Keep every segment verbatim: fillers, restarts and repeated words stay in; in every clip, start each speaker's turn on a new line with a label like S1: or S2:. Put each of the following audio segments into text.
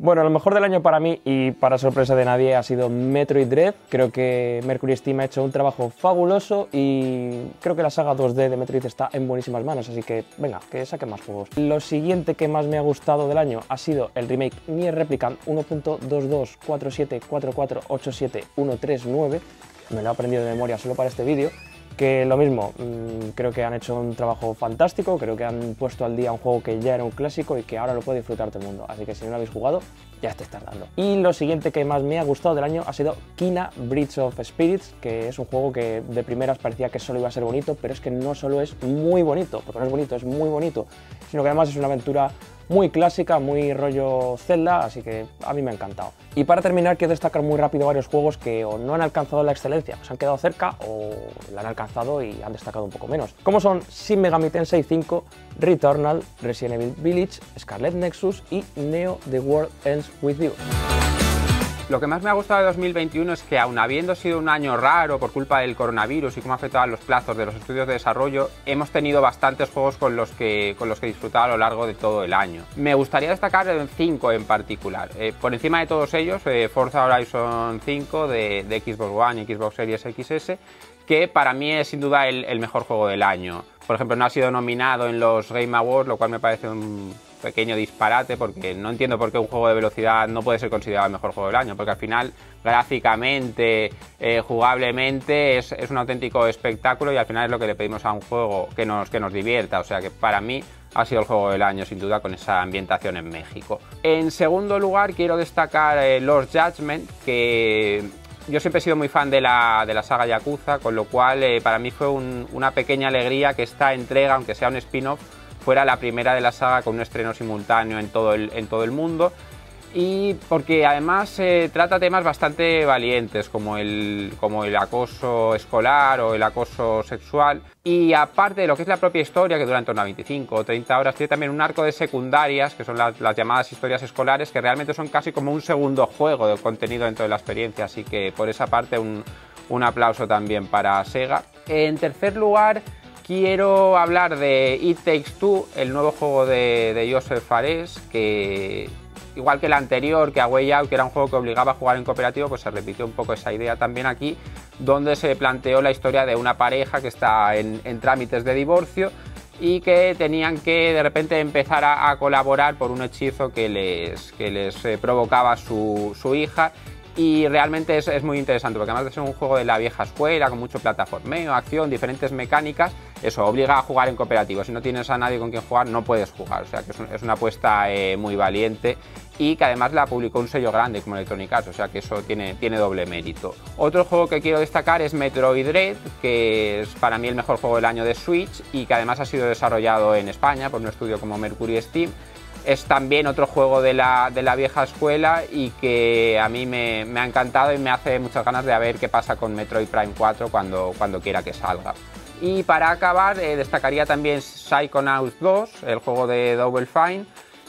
S1: Bueno, lo mejor del año para mí y para sorpresa de nadie ha sido Metroid Dread. Creo que Mercury Steam ha hecho un trabajo fabuloso y creo que la saga dos D de Metroid está en buenísimas manos, así que venga, que saquen más juegos. Lo siguiente que más me ha gustado del año ha sido el remake Nier Replicant uno punto dos dos cuatro siete cuatro cuatro ocho siete uno tres nueve. Me lo he aprendido de memoria solo para este vídeo. Que lo mismo, mmm, creo que han hecho un trabajo fantástico, creo que han puesto al día un juego que ya era un clásico y que ahora lo puede disfrutar todo el mundo, así que si no lo habéis jugado, ya estáis tardando. Y lo siguiente que más me ha gustado del año ha sido Kena Bridge of Spirits, que es un juego que de primeras parecía que solo iba a ser bonito, pero es que no solo es muy bonito, porque no es bonito, es muy bonito, sino que además es una aventura muy clásica, muy rollo Zelda, así que a mí me ha encantado. Y para terminar, quiero destacar muy rápido varios juegos que o no han alcanzado la excelencia, se han quedado cerca o la han alcanzado y han destacado un poco menos. Como son Shin Megami Tensei cinco, Returnal, Resident Evil Village, Scarlet Nexus y Neo The World Ends With You.
S2: Lo que más me ha gustado de dos mil veintiuno es que, aun habiendo sido un año raro por culpa del coronavirus y cómo afectaban los plazos de los estudios de desarrollo, hemos tenido bastantes juegos con los que, con los que disfrutar a lo largo de todo el año. Me gustaría destacar cinco en particular. Eh, por encima de todos ellos, eh, Forza Horizon cinco de, de Xbox One y Xbox Series X S, que para mí es sin duda el, el mejor juego del año. Por ejemplo, no ha sido nominado en los Game Awards, lo cual me parece un pequeño disparate, porque no entiendo por qué un juego de velocidad no puede ser considerado el mejor juego del año, porque al final gráficamente, eh, jugablemente es, es un auténtico espectáculo y al final es lo que le pedimos a un juego, que nos, que nos divierta, o sea que para mí ha sido el juego del año sin duda, con esa ambientación en México. En segundo lugar quiero destacar eh, Lost Judgment, que yo siempre he sido muy fan de la, de la saga Yakuza, con lo cual eh, para mí fue un, una pequeña alegría que esta entrega, aunque sea un spin-off, fuera la primera de la saga con un estreno simultáneo en todo el, en todo el mundo, y porque además eh, trata temas bastante valientes como el, como el acoso escolar o el acoso sexual, y aparte de lo que es la propia historia, que dura en torno a veinticinco o treinta horas, tiene también un arco de secundarias, que son las, las llamadas historias escolares, que realmente son casi como un segundo juego de contenido dentro de la experiencia, así que por esa parte un, un aplauso también para Sega. En tercer lugar, quiero hablar de It Takes Two, el nuevo juego de, de Joseph Fares, que igual que el anterior, que A Way Out, que era un juego que obligaba a jugar en cooperativo, pues se repitió un poco esa idea también aquí, donde se planteó la historia de una pareja que está en, en trámites de divorcio y que tenían que de repente empezar a, a colaborar por un hechizo que les, que les eh, provocaba su, su hija. Y realmente es, es muy interesante, porque además de ser un juego de la vieja escuela, con mucho plataformeo, acción, diferentes mecánicas, eso obliga a jugar en cooperativo. Si no tienes a nadie con quien jugar, no puedes jugar, o sea que es, un, es una apuesta eh, muy valiente, y que además la publicó un sello grande como Electronic Arts, o sea que eso tiene, tiene doble mérito. Otro juego que quiero destacar es Metroid Dread, que es para mí el mejor juego del año de Switch, y que además ha sido desarrollado en España por un estudio como Mercury Steam. Es también otro juego de la, de la vieja escuela y que a mí me, me ha encantado y me hace muchas ganas de ver qué pasa con Metroid Prime cuatro cuando, cuando quiera que salga. Y para acabar, eh, destacaría también Psychonauts dos, el juego de Double Fine,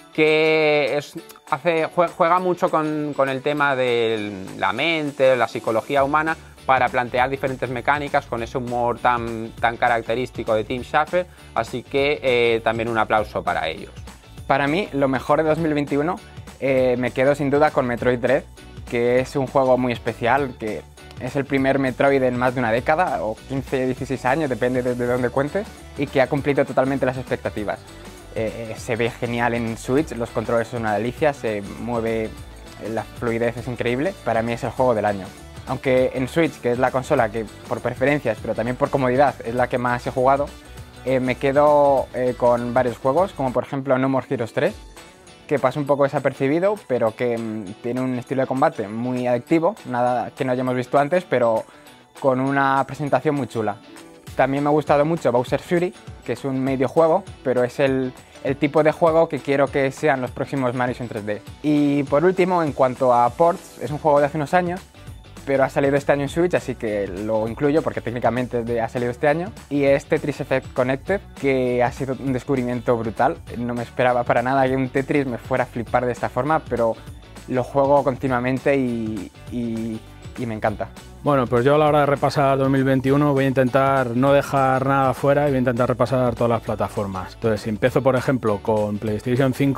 S2: que es, hace, juega mucho con, con el tema de la mente, la psicología humana, para plantear diferentes mecánicas con ese humor tan, tan característico de Tim Schafer, así que eh, también un aplauso para ellos.
S3: Para mí, lo mejor de dos mil veintiuno eh, me quedo sin duda con Metroid Dread, que es un juego muy especial, que es el primer Metroid en más de una década, o quince, dieciséis años, depende de, de dónde cuentes, y que ha cumplido totalmente las expectativas. Eh, se ve genial en Switch, los controles son una delicia, se mueve, la fluidez es increíble. Para mí es el juego del año. Aunque en Switch, que es la consola que por preferencias, pero también por comodidad, es la que más he jugado, Eh, me quedo eh, con varios juegos, como por ejemplo No More Heroes tres, que pasa un poco desapercibido, pero que mm, tiene un estilo de combate muy adictivo, nada que no hayamos visto antes, pero con una presentación muy chula. También me ha gustado mucho Bowser's Fury, que es un medio juego, pero es el, el tipo de juego que quiero que sean los próximos Mario en tres D. Y por último, en cuanto a ports, es un juego de hace unos años, pero ha salido este año en Switch, así que lo incluyo porque técnicamente ha salido este año, y es Tetris Effect Connected, que ha sido un descubrimiento brutal. No me esperaba para nada que un Tetris me fuera a flipar de esta forma, pero lo juego continuamente y, y, y me encanta.
S4: Bueno, pues yo a la hora de repasar dos mil veintiuno voy a intentar no dejar nada fuera y voy a intentar repasar todas las plataformas. Entonces, si empiezo por ejemplo con PlayStation cinco,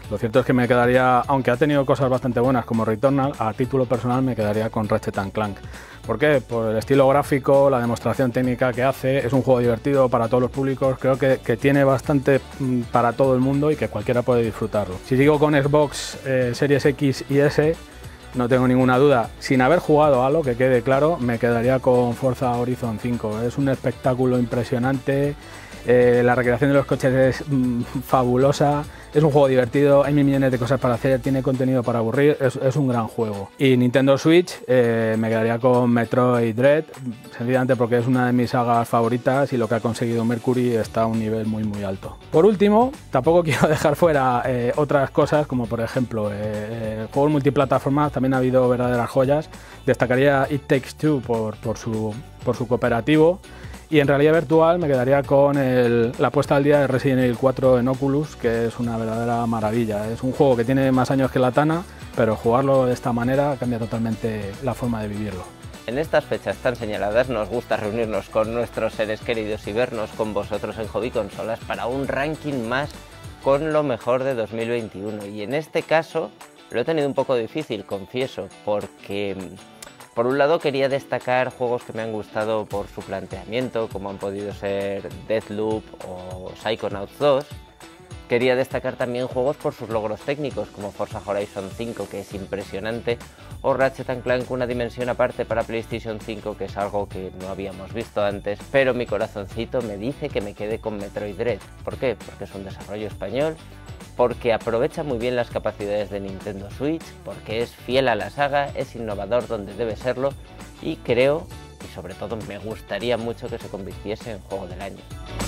S4: Lo cierto es que me quedaría, aunque ha tenido cosas bastante buenas como Returnal, a título personal me quedaría con Ratchet and Clank. ¿Por qué? Por el estilo gráfico, la demostración técnica que hace, es un juego divertido para todos los públicos, creo que, que tiene bastante para todo el mundo y que cualquiera puede disfrutarlo. Si digo con Xbox eh, Series X y S, no tengo ninguna duda, sin haber jugado a Halo, que quede claro, me quedaría con Forza Horizon cinco. Es un espectáculo impresionante, eh, la recreación de los coches es mm, fabulosa, es un juego divertido, hay mil millones de cosas para hacer, tiene contenido para aburrir, es, es un gran juego. Y Nintendo Switch, eh, me quedaría con Metroid Dread, sencillamente porque es una de mis sagas favoritas y lo que ha conseguido Mercury está a un nivel muy muy alto. Por último, tampoco quiero dejar fuera eh, otras cosas, como por ejemplo eh, eh, juegos multiplataformas, también ha habido verdaderas joyas. Destacaría It Takes Two por, por, su, por su cooperativo. Y en realidad virtual me quedaría con el, la puesta al día de Resident Evil cuatro en Oculus, que es una verdadera maravilla. Es un juego que tiene más años que la Tana, pero jugarlo de esta manera cambia totalmente la forma de vivirlo.
S5: En estas fechas tan señaladas nos gusta reunirnos con nuestros seres queridos y vernos con vosotros en Hobby Consolas para un ranking más con lo mejor de dos mil veintiuno. Y en este caso lo he tenido un poco difícil, confieso, porque por un lado quería destacar juegos que me han gustado por su planteamiento, como han podido ser Deathloop o Psychonauts dos. Quería destacar también juegos por sus logros técnicos, como Forza Horizon cinco, que es impresionante, o Ratchet and Clank, una dimensión aparte para PlayStation cinco, que es algo que no habíamos visto antes, pero mi corazoncito me dice que me quede con Metroid Dread. ¿Por qué? Porque es un desarrollo español, porque aprovecha muy bien las capacidades de Nintendo Switch, porque es fiel a la saga, es innovador donde debe serlo y creo, y sobre todo me gustaría mucho que se convirtiese en juego del año.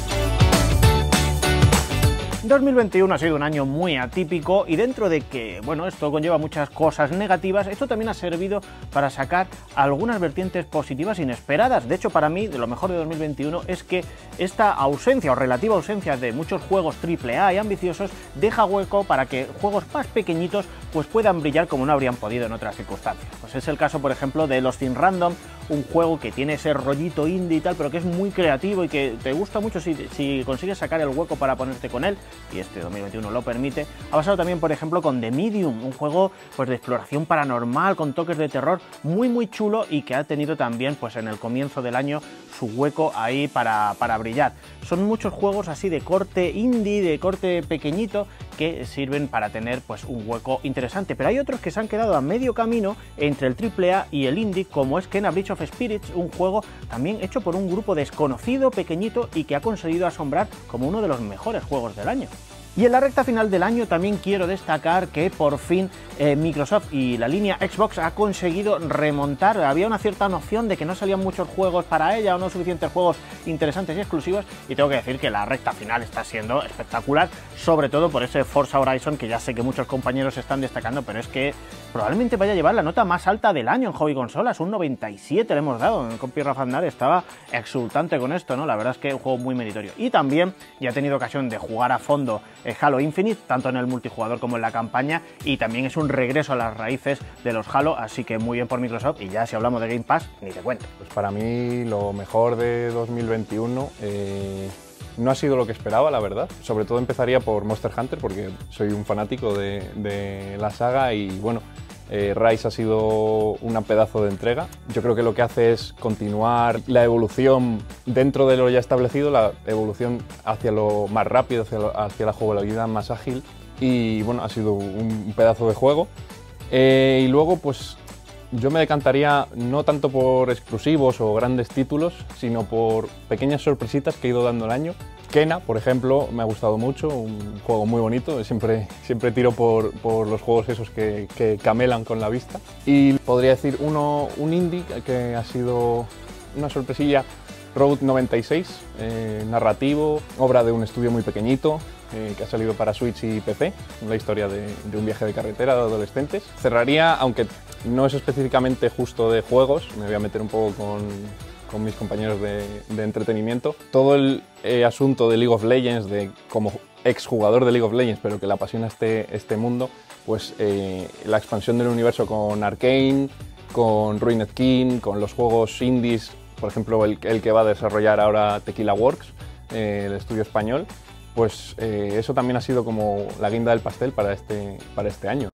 S6: dos mil veintiuno ha sido un año muy atípico y dentro de que, bueno, esto conlleva muchas cosas negativas, esto también ha servido para sacar algunas vertientes positivas inesperadas. De hecho, para mí, de lo mejor de dos mil veintiuno es que esta ausencia o relativa ausencia de muchos juegos triple A y ambiciosos deja hueco para que juegos más pequeñitos pues puedan brillar como no habrían podido en otras circunstancias. Pues es el caso, por ejemplo, de Lost in Random, un juego que tiene ese rollito indie y tal, pero que es muy creativo y que te gusta mucho si, si consigues sacar el hueco para ponerte con él, y este dos mil veintiuno lo permite. Ha pasado también, por ejemplo, con The Medium, un juego pues de exploración paranormal con toques de terror muy muy chulo y que ha tenido también pues en el comienzo del año su hueco ahí para, para brillar. Son muchos juegos así de corte indie, de corte pequeñito, que sirven para tener pues un hueco interesante, pero hay otros que se han quedado a medio camino entre el triple A y el indie, como es Kena Bridge of Spirits, un juego también hecho por un grupo desconocido, pequeñito y que ha conseguido asombrar como uno de los mejores juegos del año. Y en la recta final del año también quiero destacar que por fin eh, Microsoft y la línea Xbox ha conseguido remontar. Había una cierta noción de que no salían muchos juegos para ella o no suficientes juegos interesantes y exclusivos, y tengo que decir que la recta final está siendo espectacular, sobre todo por ese Forza Horizon que ya sé que muchos compañeros están destacando, pero es que probablemente vaya a llevar la nota más alta del año en Hobby Consolas, un noventa y siete le hemos dado. El compi Rafa Aznar estaba exultante con esto, ¿no? La verdad es que es un juego muy meritorio. Y también ya he tenido ocasión de jugar a fondo Halo Infinite, tanto en el multijugador como en la campaña, y también es un regreso a las raíces de los Halo, así que muy bien por Microsoft. Y ya si hablamos de Game Pass, ni te cuento.
S7: Pues para mí lo mejor de dos mil veintiuno eh, no ha sido lo que esperaba, la verdad. Sobre todo empezaría por Monster Hunter, porque soy un fanático de, de la saga y bueno, Eh, Rise ha sido un pedazo de entrega. Yo creo que lo que hace es continuar la evolución dentro de lo ya establecido, la evolución hacia lo más rápido, hacia, lo, hacia la jugabilidad más ágil, y bueno, ha sido un pedazo de juego. Eh, y luego pues yo me decantaría no tanto por exclusivos o grandes títulos, sino por pequeñas sorpresitas que he ido dando el año. Kena, por ejemplo, me ha gustado mucho, un juego muy bonito, siempre, siempre tiro por, por los juegos esos que, que camelan con la vista. Y podría decir uno, un indie que ha sido una sorpresilla, Road noventa y seis, eh, narrativo, obra de un estudio muy pequeñito, eh, que ha salido para Switch y P C, la historia de, de un viaje de carretera de adolescentes. Cerraría, aunque no es específicamente justo de juegos, me voy a meter un poco con, con mis compañeros de, de entretenimiento, todo el eh, asunto de League of Legends, de como exjugador de League of Legends, pero que le apasiona este, este mundo, pues eh, la expansión del universo con Arcane, con Ruined King, con los juegos indies, por ejemplo el, el que va a desarrollar ahora Tequila Works, eh, el estudio español, pues eh, eso también ha sido como la guinda del pastel para este, para este año.